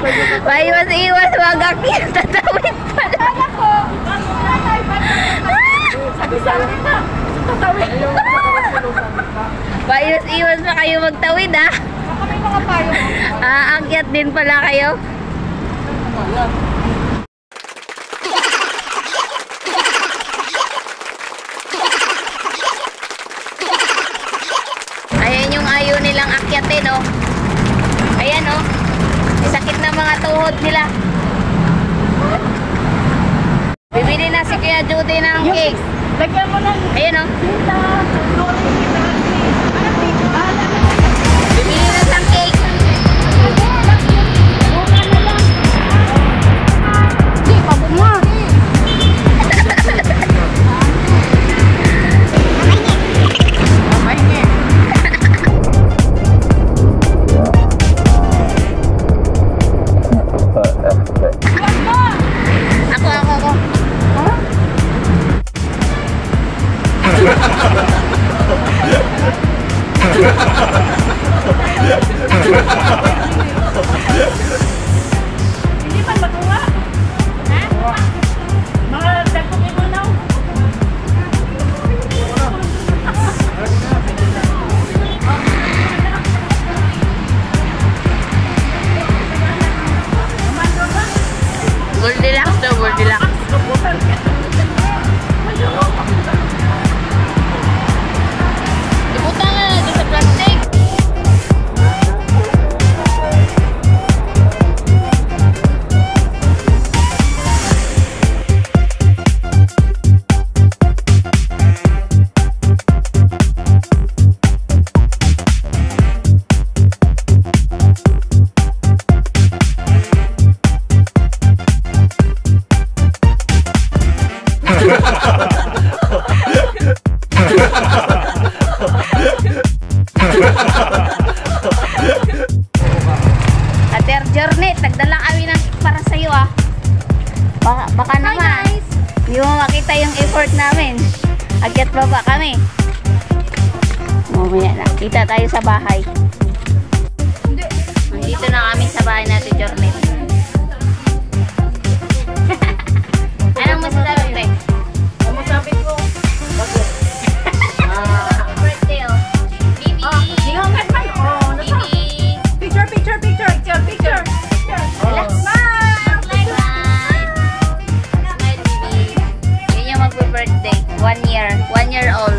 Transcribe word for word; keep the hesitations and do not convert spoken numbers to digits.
Paiwas-iwas, wag akyat. Tatawid pala. Ako. Sabi-sabi na. Tatawid. Paiwas-iwas pa kayo magtawid ah. Baka may mga payo. Aakyat din pala kayo. Ayan yung ayaw nilang akyatin oh. Ayan oh. May sakit na mga tuhod nila. Bibili na si Kuya Judy ng cake. Lagyan mo ng Ayan oh. tinta. Bibili na ng cake. Hindi, pabunga. Ako, ako, ako. Hindi man matunga. Ha? Mga dagpong ito na. Goldilocks daw, Goldilocks. Ibutan na na sa plastic. Ater Journey, tagdala kami ng para sa iyo ah. Baka, baka naman. Hindi mo makita yung effort namin. Agyat baba kami. Mamaya na. Kita tayo sa bahay. Dito na kami sa bahay natin, Journey. Anong masasabi, Pe? Ang masabi ko. Bakit? Birthday, oh. Bibi. Oh, hingangan man. Oh, nasa. Bibi. Picture, picture, picture, picture, picture. Relax. Smile. Smile, Bibi. Yun yung mag-birthday. One year. One year old.